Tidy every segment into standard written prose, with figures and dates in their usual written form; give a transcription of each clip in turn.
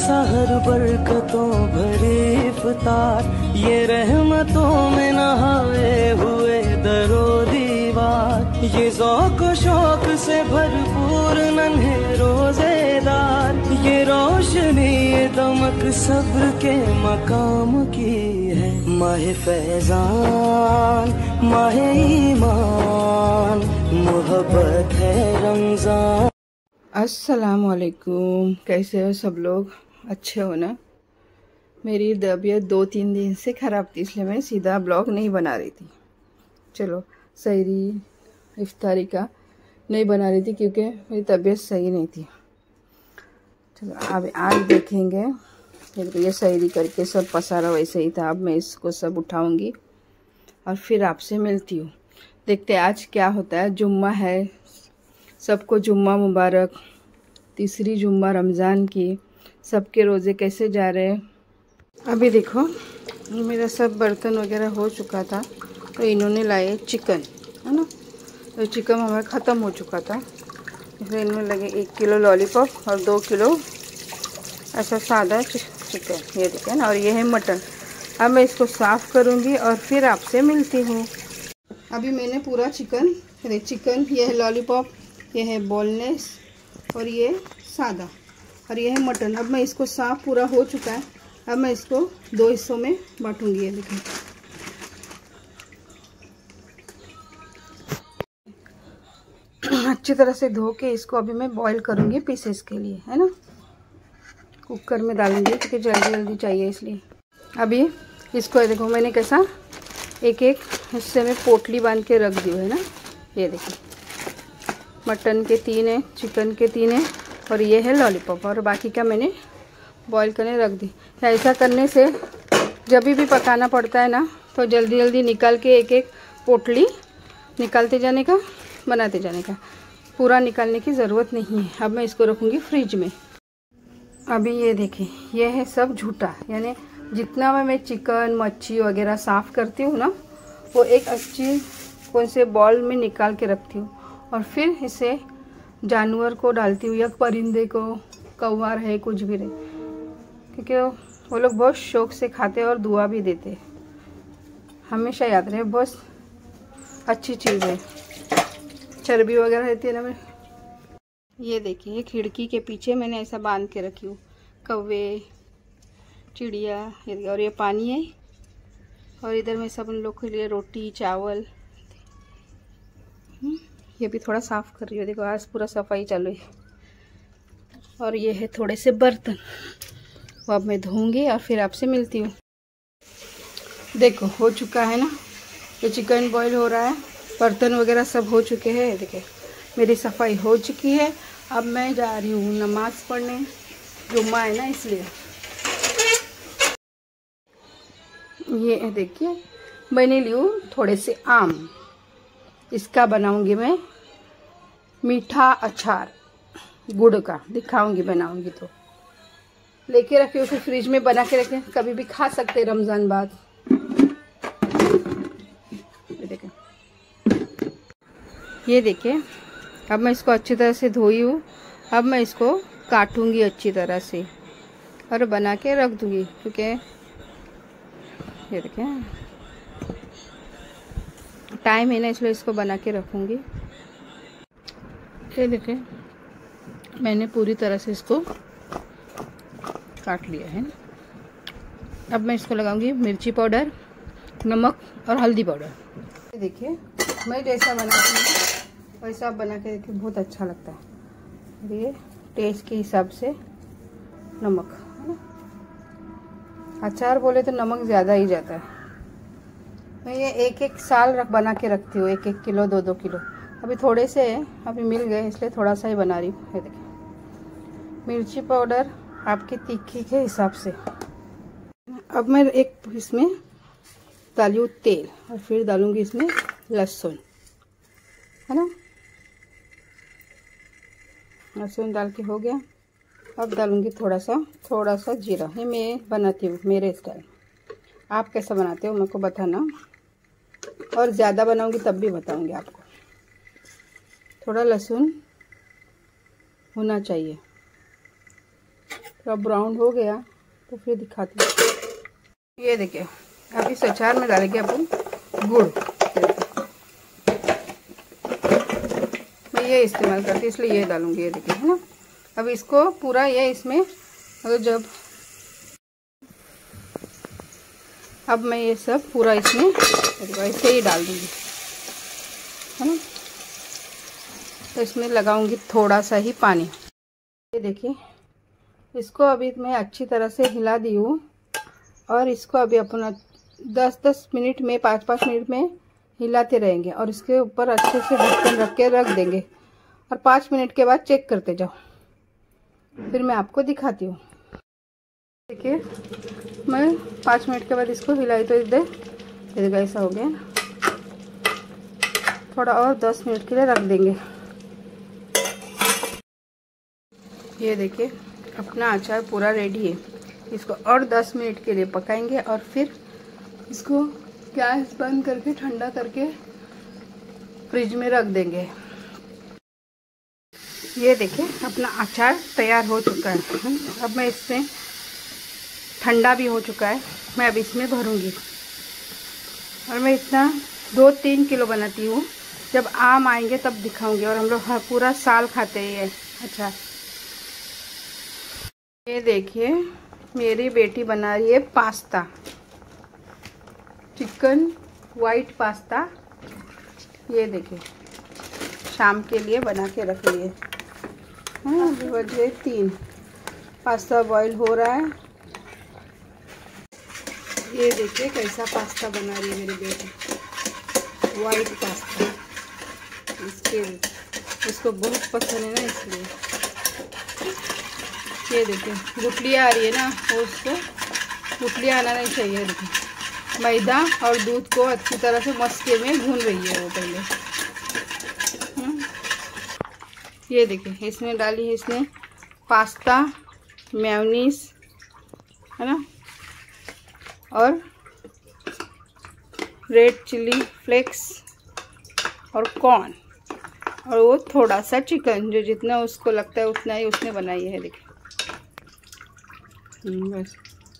सहर बरकतों भरी इफ्तार, ये रहमतों में नहाए हुए दरो दीवार, ये ज़ौक़ शौक से भरपूर नन्हे रोजेदार, ये रोशनी ये दमक सब्र के मकाम की है। माह फैज़ान माह ईमान, मोहब्बत है रमज़ान। अस्सलामुअलैकुम, कैसे हो सब लोग? अच्छे हो ना? मेरी तबीयत 2-3 दिन से ख़राब थी, इसलिए मैं सीधा ब्लॉग नहीं बना रही थी। चलो सहरी इफ्तारी का नहीं बना रही थी क्योंकि मेरी तबीयत सही नहीं थी। चलो अब आज देखेंगे। ये सहरी करके सब पसारा वैसे ही था, अब मैं इसको सब उठाऊंगी और फिर आपसे मिलती हूँ। देखते आज क्या होता है। जुम्मा है, सबको जुम्मा मुबारक। तीसरी जुम्मा रमज़ान की। सबके रोज़े कैसे जा रहे हैं? अभी देखो मेरा सब बर्तन वगैरह हो चुका था, तो इन्होंने लाए चिकन, है ना। तो चिकन हमारा ख़त्म हो चुका था, इसलिए इनमें लगे 1 किलो लॉलीपॉप और 2 किलो ऐसा सादा चिकन, ये देखें ना। और ये है मटन। अब मैं इसको साफ़ करूँगी और फिर आपसे मिलती हूँ। अभी मैंने पूरा चिकन, ये है लॉलीपॉप, ये है बोनलेस और ये सादा, और ये है मटन। अब मैं इसको साफ़ पूरा हो चुका है। अब मैं इसको 2 हिस्सों में बांटूंगी। ये देखिए अच्छी तरह से धो के इसको अभी मैं बॉईल करूँगी पीसेस के लिए, है ना। कुकर में डालूंगी क्योंकि जल्दी जल्दी चाहिए, इसलिए। अभी इसको देखो मैंने कैसा एक एक हिस्से में पोटली बांध के रख दी है ना। ये देखिए मटन के 3 है, चिकन के 3 है और ये है लॉलीपॉप, और बाकी का मैंने बॉईल करने रख दी। ऐसा करने से जब भी पकाना पड़ता है ना, तो जल्दी जल्दी निकाल के एक एक पोटली निकालते जाने का, बनाते जाने का, पूरा निकालने की ज़रूरत नहीं है। अब मैं इसको रखूँगी फ्रिज में। अभी ये देखें, ये है सब झूठा, यानी जितना मैं चिकन मच्छी वगैरह साफ़ करती हूँ ना, वो एक अच्छी कौन से बॉल में निकाल के रखती हूँ और फिर इसे जानवर को डालती हूँ, या परिंदे को, कौवा रहे कुछ भी रहे, क्योंकि वो लोग बहुत शौक से खाते हैं और दुआ भी देते हैं। हमेशा याद रहे, बहुत अच्छी चीज़ है। चर्बी वगैरह रहती है ना। मैं ये देखिए, ये खिड़की के पीछे मैंने ऐसा बांध के रखी हूँ, कौवे, चिड़िया, और ये पानी है, और इधर में सब उन लोग के लिए रोटी चावल। ये भी थोड़ा साफ़ कर रही हूँ, देखो आज पूरा सफाई चालू है। और ये है थोड़े से बर्तन, वो अब मैं धोऊंगी और फिर आपसे मिलती हूँ। देखो हो चुका है ना, ये चिकन बॉईल हो रहा है, बर्तन वगैरह सब हो चुके हैं। देखिए मेरी सफाई हो चुकी है। अब मैं जा रही हूँ नमाज़ पढ़ने, जुम्मा है ना इसलिए। ये देखिए मैंने ली हूँ थोड़े से आम, इसका बनाऊंगी मैं मीठा अचार, गुड़ का दिखाऊंगी, बनाऊंगी तो लेके रखे उसे फ्रिज में बना के रखें, कभी भी खा सकते रमज़ान बाद। ये देखिए अब मैं इसको अच्छी तरह से धोई हूँ। अब मैं इसको काटूंगी अच्छी तरह से और बना के रख दूंगी, क्योंकि ये देखें टाइम है ना, इसलिए इसको बना के रखूंगी। ये देखें मैंने पूरी तरह से इसको काट लिया है। अब मैं इसको लगाऊंगी मिर्ची पाउडर, नमक और हल्दी पाउडर। देखिए मैं जैसा बनाती हूँ वैसा आप बना के देखिए, बहुत अच्छा लगता है। ये टेस्ट के हिसाब से नमक, है ना। अचार बोले तो नमक ज़्यादा ही जाता है। मैं ये 1-1 साल बना के रखती हूँ, 1-1 किलो 2-2 किलो। अभी थोड़े से अभी मिल गए, इसलिए थोड़ा सा ही बना रही हूँ। ये देखिए मिर्ची पाउडर आपकी तीखी के हिसाब से। अब मैं एक इसमें डाली हूँ तेल और फिर डालूंगी इसमें लहसुन, है ना। लहसुन डाल के हो गया। अब डालूंगी थोड़ा सा जीरा। ये मैं बनाती हूँ मेरे स्टाइल, आप कैसा बनाते हो मेरे को बताना, और ज़्यादा बनाऊंगी तब भी बताऊंगी आपको। थोड़ा लहसुन होना चाहिए, थोड़ा ब्राउन हो गया तो फिर दिखाती हूँ। ये देखिए, अब इस अचार में डालेंगे अपन गुड़। मैं ये इस्तेमाल करती हूँ इसलिए ये डालूंगी। ये देखिए, है ना। अब इसको पूरा ये इसमें अब मैं ये सब पूरा इसमें ऐसे ही डाल दूँगी, है ना। तो इसमें लगाऊंगी थोड़ा सा ही पानी। ये देखिए, इसको अभी मैं अच्छी तरह से हिला दी हूँ और इसको अभी अपना 10-10 मिनट में 5-5 मिनट में हिलाते रहेंगे और इसके ऊपर अच्छे से ढक्कन रख के रख देंगे और 5 मिनट के बाद चेक करते जाओ, फिर मैं आपको दिखाती हूँ। देखिए, मैं 5 मिनट के बाद इसको हिलाई तो इधर ऐसा हो गया। थोड़ा और 10 मिनट के लिए रख देंगे। ये देखिए, अपना अचार पूरा रेडी है। इसको और 10 मिनट के लिए पकाएंगे और फिर इसको गैस बंद करके ठंडा करके फ्रिज में रख देंगे। ये देखिए, अपना अचार तैयार हो चुका है। अब मैं इसमें ठंडा भी हो चुका है, मैं अब इसमें भरूंगी। और मैं इतना 2-3 किलो बनाती हूँ। जब आम आएंगे तब दिखाऊंगी। और हम लोग पूरा साल खाते हैं ये अचार। ये देखिए, मेरी बेटी बना रही है पास्ता, चिकन वाइट पास्ता। ये देखिए, शाम के लिए बना के रख लिए। हाँ, अभी बजे 3। पास्ता बॉईल हो रहा है। ये देखिए कैसा पास्ता बना रही है मेरी बेटी, वाइट पास्ता। उसको बहुत पसंद है ना, इसलिए। ये देखिए, गुठलियाँ आ रही है ना, और उसको गुठलियाँ आना नहीं चाहिए। देखिए, मैदा और दूध को अच्छी तरह से मस्के में भून रही है वो पहले। ये देखिए, इसमें डाली है इसने पास्ता, मेयोनीज, है ना, और रेड चिली फ्लेक्स और कॉर्न, और वो थोड़ा सा चिकन, जो जितना उसको लगता है उतना ही उसने बनाई है। देखिए, बस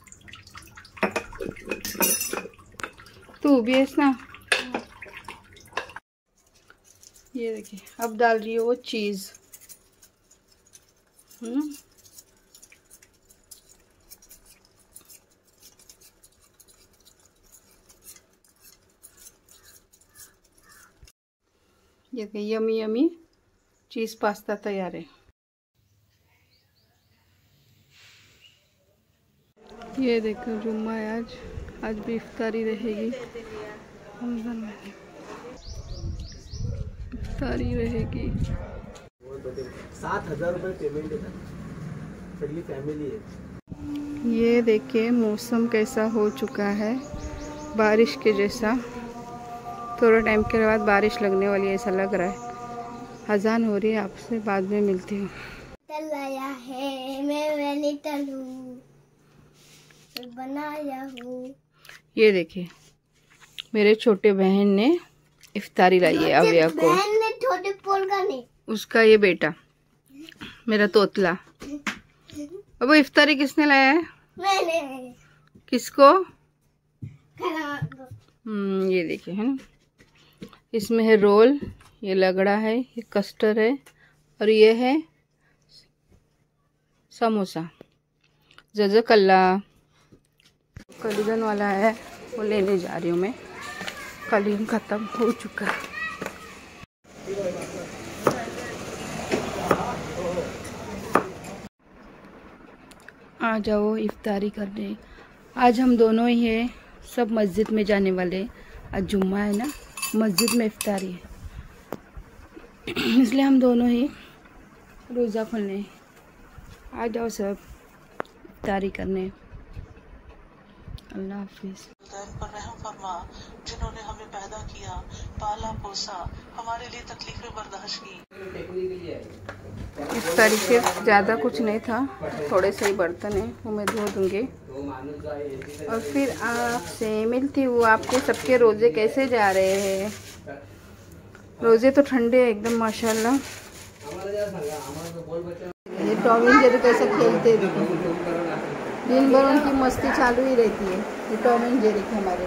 तू भी है ना। ये देखिए, अब डाल रही है वो चीज़। ये देखिए, यमी यमी चीज़ पास्ता तैयार है। ये देखो, जुम्मा है आज भी इफ्तारी रहेगी। रमज़ान में इफ्तारी रहेगी। 7,000 रुपये पेमेंट है, सही फैमिली है। ये देखिए, मौसम कैसा हो चुका है, बारिश के जैसा। थोड़ा टाइम के बाद बारिश लगने वाली है, ऐसा लग रहा है। अजान हो रही है, आपसे बाद में मिलती हूँ। तलाया है मैं तलू बनाया हूँ। ये देखिए, मेरे छोटे बहन ने इफ्तारी लाई है अव्या को। बहन ने छोटे पोल का नहीं, उसका ये बेटा, मेरा तोतला। अब वो इफ्तारी किसने लाया है? मैंने। किसको? ये देखिए, है ना, इसमें है रोल, ये लगड़ा है, ये कस्टर्ड है, और ये है समोसा। जज़ाकल्ला। कलीगन वाला है, वो लेने जा रही हूँ मैं। कलीगन ख़त्म हो चुका है। आ जाओ इफ्तारी करने। आज हम दोनों ही हैं, सब मस्जिद में जाने वाले। आज जुम्मा है ना, मस्जिद में इफ्तारी है, इसलिए हम दोनों ही रोज़ा खोलने। आ जाओ सब इफ्तारी करने। अल्लाह हाफिज़। पर रहम फरमा, जिन्होंने हमें पैदा किया, पाला पोसा, हमारे लिए तकलीफें बर्दाश्त की। इफ्तारी से ज़्यादा कुछ नहीं था, थोड़े से ही बर्तन है, वो मैं धो दूँगी और फिर आपसे मिलती हूँ। आपके सबके रोज़े कैसे जा रहे हैं? रोज़े तो ठंडे एकदम माशाल्लाह। ये टॉम एंड जेरी कैसे खेलते हैं देखो, दिन भर उनकी मस्ती चालू ही रहती है। ये टॉम एंड जेरी के हमारे।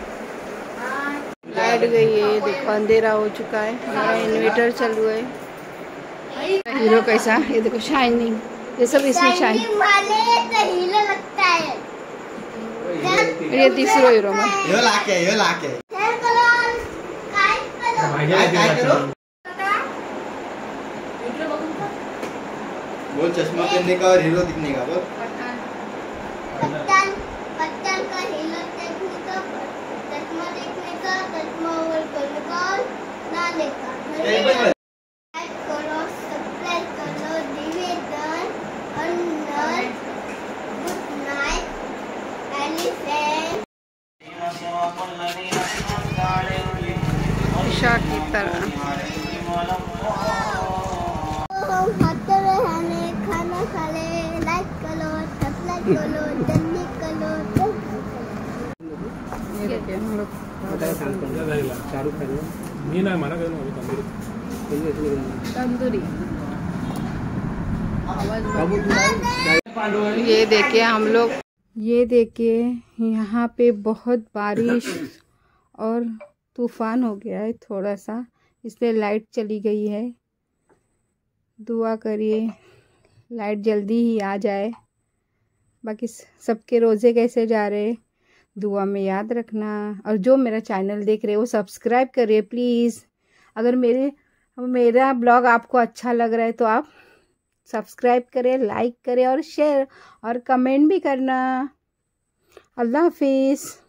लाइट गई है, देखो अंधेरा हो चुका है, मेरा इन्वर्टर चालू है। हीरो कैसा, ये देखो शाइनिंग, ये सब इसमें शाइनिंग तो हीरो लगता है। ये तीसरा हीरो में यो लाके शेयर करो, काय करो वो चश्मा पहनने का और हीरो दिखने का बोल। पत्तन का हीरो देखने का, चश्मा देखने का, चश्मा ओवर करने का, नाले का। लाइक करो, सब्सक्राइब करो, डिवीजन और गुड नाइट एलिफेंट ईशा की तरह। खाते रहने, खाना खा ले, लाइक करो, सब्सक्राइब करो, जल्दी करो। ये देखिए हम लोग शाहरुख खान मी नाही म्हणा काय तंदूरी। पांडव ये देखिए हम लोग, ये देखिए यहाँ पे बहुत बारिश और तूफान हो गया है थोड़ा सा, इसलिए लाइट चली गई है। दुआ करिए लाइट जल्दी ही आ जाए। बाकी सबके रोज़े कैसे जा रहे दुआ में याद रखना, और जो मेरा चैनल देख रहे हो सब्सक्राइब करिए प्लीज़। अगर मेरा ब्लॉग आपको अच्छा लग रहा है तो आप सब्सक्राइब करें, लाइक करें और शेयर और कमेंट भी करना। अल्लाह हाफिज़।